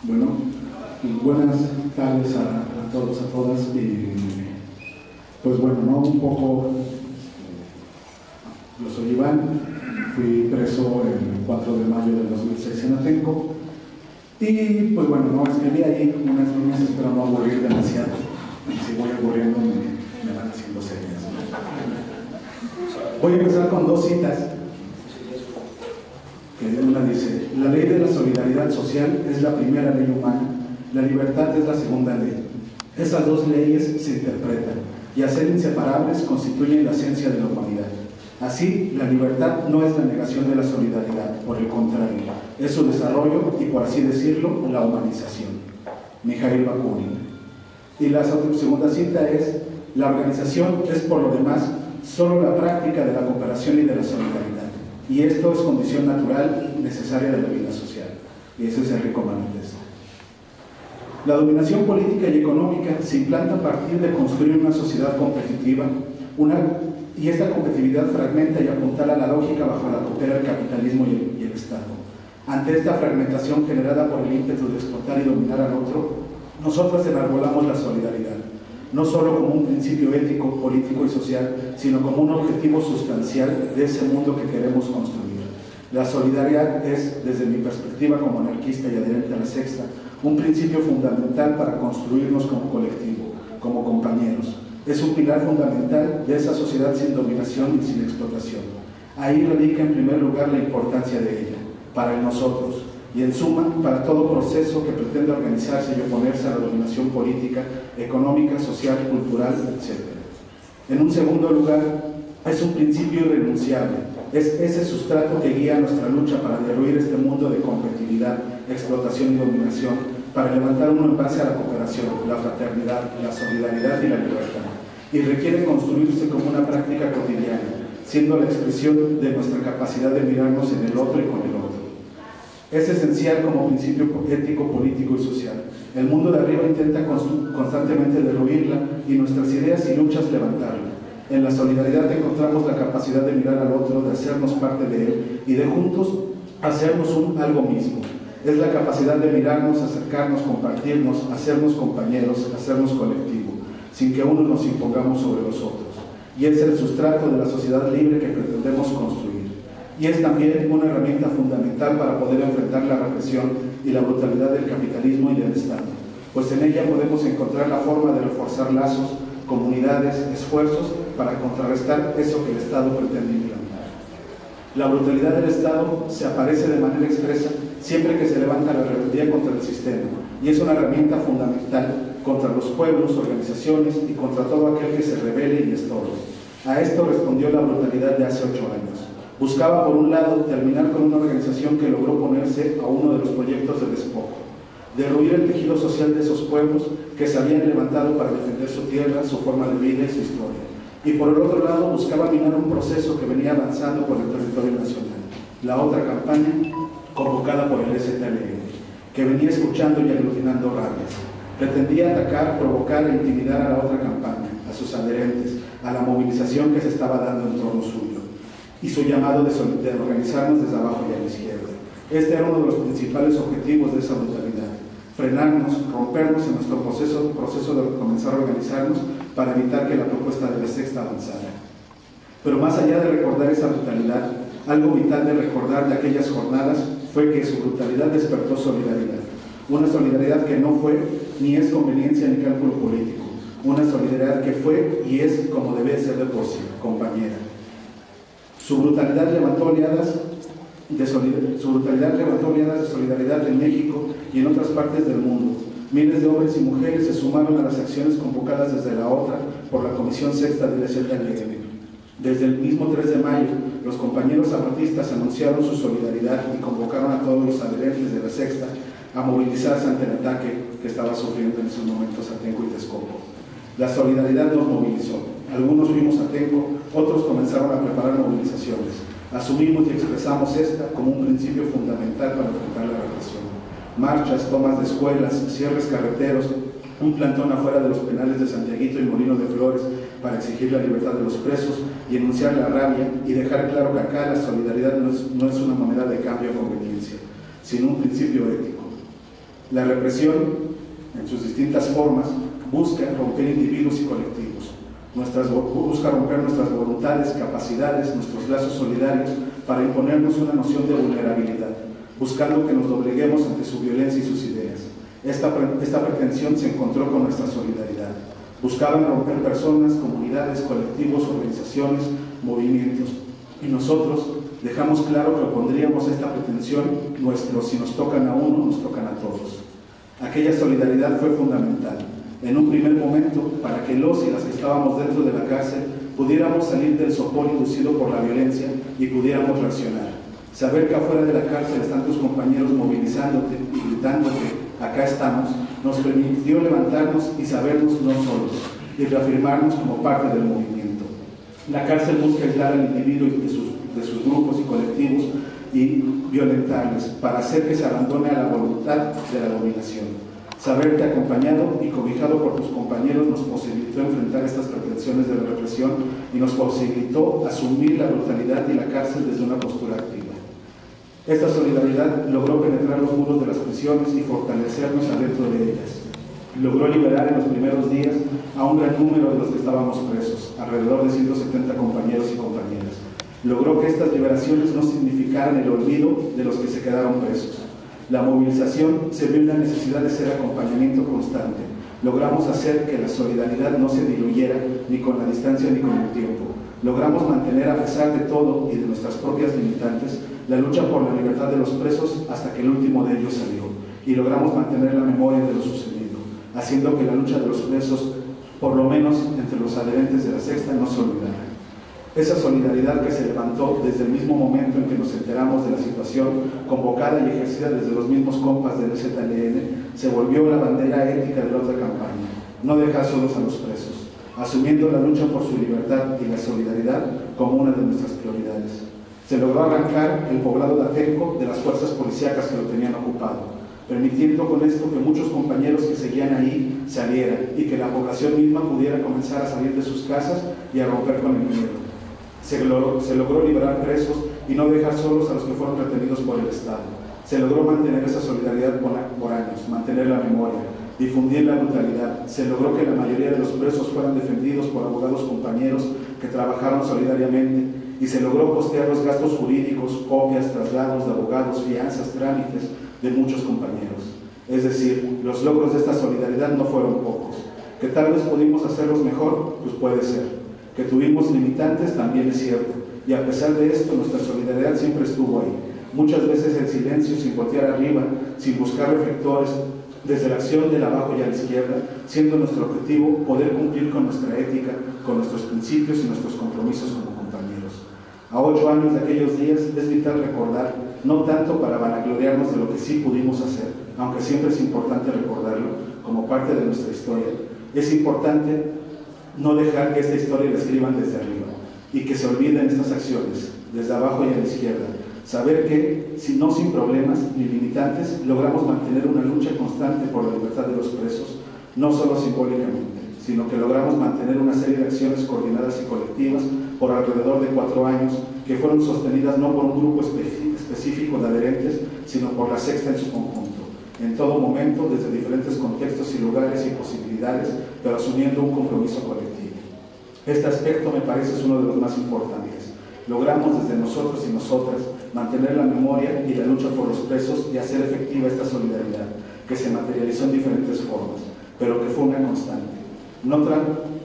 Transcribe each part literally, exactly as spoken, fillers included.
Bueno, buenas tardes a, a todos, a todas. Y, pues bueno, ¿no? Un poco, yo soy Iván, fui preso el cuatro de mayo del dos mil seis en Atenco. Y pues bueno, no escribí allí unas líneas, espero no aburrir demasiado. Y si voy aburriendo me, me van haciendo señas. Voy a empezar con dos citas. Que una dice: la ley de la solidaridad social es la primera ley humana, la libertad es la segunda ley. Esas dos leyes se interpretan y al ser inseparables constituyen la esencia de la humanidad. Así, la libertad no es la negación de la solidaridad, por el contrario, es su desarrollo y, por así decirlo, la humanización. Mijail Bakunin. Y la segunda cita es: la organización es, por lo demás, solo la práctica de la cooperación y de la solidaridad. Y esto es condición natural necesaria de la vida social. Y eso es Enrico Malatesta. La dominación política y económica se implanta a partir de construir una sociedad competitiva, una, y esta competitividad fragmenta y apuntala la lógica bajo la que opera el capitalismo y el, y el Estado. Ante esta fragmentación generada por el ímpetu de explotar y dominar al otro, nosotros enarbolamos la solidaridad, no solo como un principio ético, político y social, sino como un objetivo sustancial de ese mundo que queremos construir. La solidaridad es, desde mi perspectiva como anarquista y adherente a la Sexta, un principio fundamental para construirnos como colectivo, como compañeros. Es un pilar fundamental de esa sociedad sin dominación y sin explotación. Ahí radica en primer lugar la importancia de ella, para el nosotros, y en suma, para todo proceso que pretende organizarse y oponerse a la dominación política, económica, social, cultural, etcétera. En un segundo lugar, es un principio irrenunciable, es ese sustrato que guía nuestra lucha para derruir este mundo de competitividad, explotación y dominación, para levantar uno en base a la cooperación, la fraternidad, la solidaridad y la libertad, y requiere construirse como una práctica cotidiana, siendo la expresión de nuestra capacidad de mirarnos en el otro y con el otro. Es esencial como principio ético, político y social. El mundo de arriba intenta constantemente derruirla y nuestras ideas y luchas levantarla. En la solidaridad encontramos la capacidad de mirar al otro, de hacernos parte de él y de juntos hacernos un algo mismo. Es la capacidad de mirarnos, acercarnos, compartirnos, hacernos compañeros, hacernos colectivo, sin que uno nos impongamos sobre los otros. Y es el sustrato de la sociedad libre que pretendemos construir. Y es también una herramienta fundamental para poder enfrentar la represión y la brutalidad del capitalismo y del Estado, pues en ella podemos encontrar la forma de reforzar lazos, comunidades, esfuerzos para contrarrestar eso que el Estado pretende implantar. La brutalidad del Estado se aparece de manera expresa siempre que se levanta la rebeldía contra el sistema, y es una herramienta fundamental contra los pueblos, organizaciones y contra todo aquel que se rebele y estorbe. A esto respondió la brutalidad de hace ocho años. Buscaba, por un lado, terminar con una organización que logró oponerse a uno de los proyectos de despojo, derruir el tejido social de esos pueblos que se habían levantado para defender su tierra, su forma de vida y su historia. Y por el otro lado, buscaba minar un proceso que venía avanzando por el territorio nacional, la otra campaña convocada por el S T L N, que venía escuchando y aglutinando rabias. Pretendía atacar, provocar e intimidar a la otra campaña, a sus adherentes, a la movilización que se estaba dando en torno suyo, y su llamado de, de organizarnos desde abajo y a la izquierda. Este era uno de los principales objetivos de esa brutalidad: frenarnos, rompernos en nuestro proceso, proceso de comenzar a organizarnos para evitar que la propuesta de la Sexta avanzara. Pero más allá de recordar esa brutalidad, algo vital de recordar de aquellas jornadas fue que su brutalidad despertó solidaridad. Una solidaridad que no fue ni es conveniencia ni cálculo político. Una solidaridad que fue y es, como debe ser de por sí, compañera. Su brutalidad levantó oleadas de solidaridad, su brutalidad levantó oleadas de solidaridad en México y en otras partes del mundo. Miles de hombres y mujeres se sumaron a las acciones convocadas desde la otra por la Comisión Sexta del S T L N. Desde el mismo tres de mayo, los compañeros zapatistas anunciaron su solidaridad y convocaron a todos los adherentes de la Sexta a movilizarse ante el ataque que estaba sufriendo en esos momentos Atenco y Texcoco. La solidaridad nos movilizó. Algunos fuimos a Atenco, otros comenzaron a preparar movilizaciones. Asumimos y expresamos esta como un principio fundamental para enfrentar la represión. Marchas, tomas de escuelas, cierres carreteros, un plantón afuera de los penales de Santiaguito y Molino de Flores para exigir la libertad de los presos y enunciar la rabia y dejar claro que acá la solidaridad no es, no es una moneda de cambio a conveniencia, sino un principio ético. La represión, en sus distintas formas, busca romper individuos y colectivos. Nuestras, busca romper nuestras voluntades, capacidades, nuestros lazos solidarios para imponernos una noción de vulnerabilidad, buscando que nos dobleguemos ante su violencia y sus ideas. Esta, esta pretensión se encontró con nuestra solidaridad. Buscaban romper personas, comunidades, colectivos, organizaciones, movimientos. Y nosotros dejamos claro que opondríamos esta pretensión nuestro, si nos tocan a uno, nos tocan a todos. Aquella solidaridad fue fundamental. En un primer momento, para que los y las que estábamos dentro de la cárcel pudiéramos salir del sopor inducido por la violencia y pudiéramos reaccionar. Saber que afuera de la cárcel están tus compañeros movilizándote y gritándote, acá estamos, nos permitió levantarnos y sabernos no solos y reafirmarnos como parte del movimiento. La cárcel busca aislar al individuo de sus, de sus grupos y colectivos y violentarles para hacer que se abandone a la voluntad de la dominación. Saberte acompañado y cobijado por tus compañeros nos posibilitó enfrentar estas pretensiones de la represión y nos posibilitó asumir la brutalidad y la cárcel desde una postura activa. Esta solidaridad logró penetrar los muros de las prisiones y fortalecernos adentro de ellas. Logró liberar en los primeros días a un gran número de los que estábamos presos, alrededor de ciento setenta compañeros y compañeras. Logró que estas liberaciones no significaran el olvido de los que se quedaron presos. La movilización se vio en la necesidad de ser acompañamiento constante. Logramos hacer que la solidaridad no se diluyera ni con la distancia ni con el tiempo. Logramos mantener, a pesar de todo y de nuestras propias limitantes, la lucha por la libertad de los presos hasta que el último de ellos salió. Y logramos mantener la memoria de lo sucedido, haciendo que la lucha de los presos, por lo menos entre los adherentes de la Sexta, no se olvidara. Esa solidaridad que se levantó desde el mismo momento en que nos enteramos de la situación, convocada y ejercida desde los mismos compas del Z L N, se volvió la bandera ética de la otra campaña: no dejar solos a los presos, asumiendo la lucha por su libertad y la solidaridad como una de nuestras prioridades. Se logró arrancar el poblado de Atenco de las fuerzas policíacas que lo tenían ocupado, permitiendo con esto que muchos compañeros que seguían ahí salieran y que la población misma pudiera comenzar a salir de sus casas y a romper con el miedo. Se logró, se logró liberar presos y no dejar solos a los que fueron retenidos por el Estado. Se logró mantener esa solidaridad por, por años, mantener la memoria, difundir la brutalidad. Se logró que la mayoría de los presos fueran defendidos por abogados compañeros que trabajaron solidariamente, y se logró costear los gastos jurídicos, copias, traslados de abogados, fianzas, trámites de muchos compañeros. Es decir, los logros de esta solidaridad no fueron pocos. Que tal vez pudimos hacerlos mejor, pues puede ser. Que tuvimos limitantes, también es cierto. Y a pesar de esto, nuestra solidaridad siempre estuvo ahí. Muchas veces en silencio, sin voltear arriba, sin buscar reflectores, desde la acción del abajo y a la izquierda, siendo nuestro objetivo poder cumplir con nuestra ética, con nuestros principios y nuestros compromisos como compañeros. A ocho años de aquellos días es vital recordar, no tanto para vanagloriarnos de lo que sí pudimos hacer, aunque siempre es importante recordarlo como parte de nuestra historia. Es importante no dejar que esta historia la escriban desde arriba y que se olviden estas acciones, desde abajo y a la izquierda. Saber que, si no sin problemas ni limitantes, logramos mantener una lucha constante por la libertad de los presos, no solo simbólicamente, sino que logramos mantener una serie de acciones coordinadas y colectivas por alrededor de cuatro años, que fueron sostenidas no por un grupo específico de adherentes, sino por la Sexta en su conjunto, en todo momento, desde diferentes contextos y lugares y posibilidades, pero asumiendo un compromiso colectivo. Este aspecto me parece es uno de los más importantes. Logramos desde nosotros y nosotras mantener la memoria y la lucha por los presos y hacer efectiva esta solidaridad, que se materializó en diferentes formas, pero que fue una constante. No, tra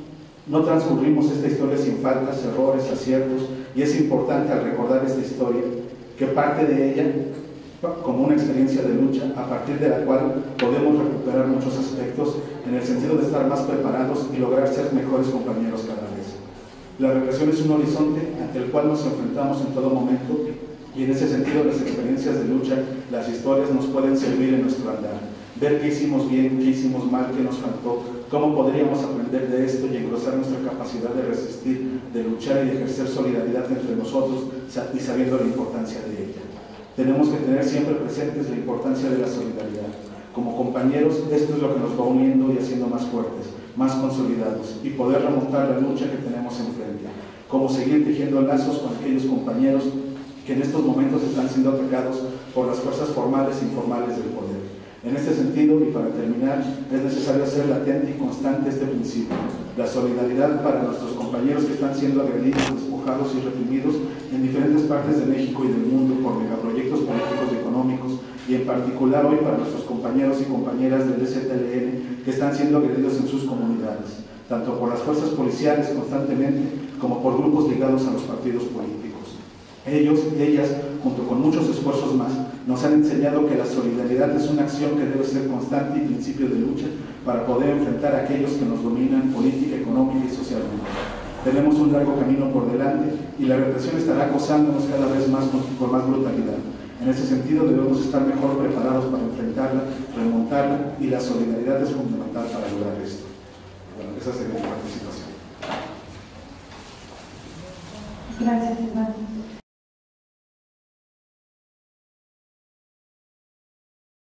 no transcurrimos esta historia sin faltas, errores, aciertos, y es importante al recordar esta historia que parte de ella como una experiencia de lucha, a partir de la cual podemos recuperar muchos aspectos en el sentido de estar más preparados y lograr ser mejores compañeros cada vez. La represión es un horizonte ante el cual nos enfrentamos en todo momento, y en ese sentido las experiencias de lucha, las historias nos pueden servir en nuestro andar. Ver qué hicimos bien, qué hicimos mal, qué nos faltó, cómo podríamos aprender de esto y engrosar nuestra capacidad de resistir, de luchar y de ejercer solidaridad entre nosotros y sabiendo la importancia de ella. Tenemos que tener siempre presentes la importancia de la solidaridad. Como compañeros, esto es lo que nos va uniendo y haciendo más fuertes, más consolidados, y poder remontar la lucha que tenemos enfrente. Como seguir tejiendo lazos con aquellos compañeros que en estos momentos están siendo atacados por las fuerzas formales e informales del poder. En este sentido, y para terminar, es necesario hacer latente y constante este principio: la solidaridad para nuestros compañeros que están siendo agredidos, despojados y reprimidos en diferentes partes de México y del mundo por megaproyectos políticos y económicos, y en particular hoy para nuestros compañeros y compañeras del Z L N que están siendo agredidos en sus comunidades, tanto por las fuerzas policiales constantemente como por grupos ligados a los partidos políticos. Ellos y ellas, junto con muchos esfuerzos más, nos han enseñado que la solidaridad es una acción que debe ser constante y principio de lucha para poder enfrentar a aquellos que nos dominan política, económica y socialmente. Tenemos un largo camino por delante y la represión estará acosándonos cada vez más con, con más brutalidad. En ese sentido debemos estar mejor preparados para enfrentarla, remontarla, y la solidaridad es fundamental para lograr esto. Bueno, esa sería mi participación. Gracias, Iván.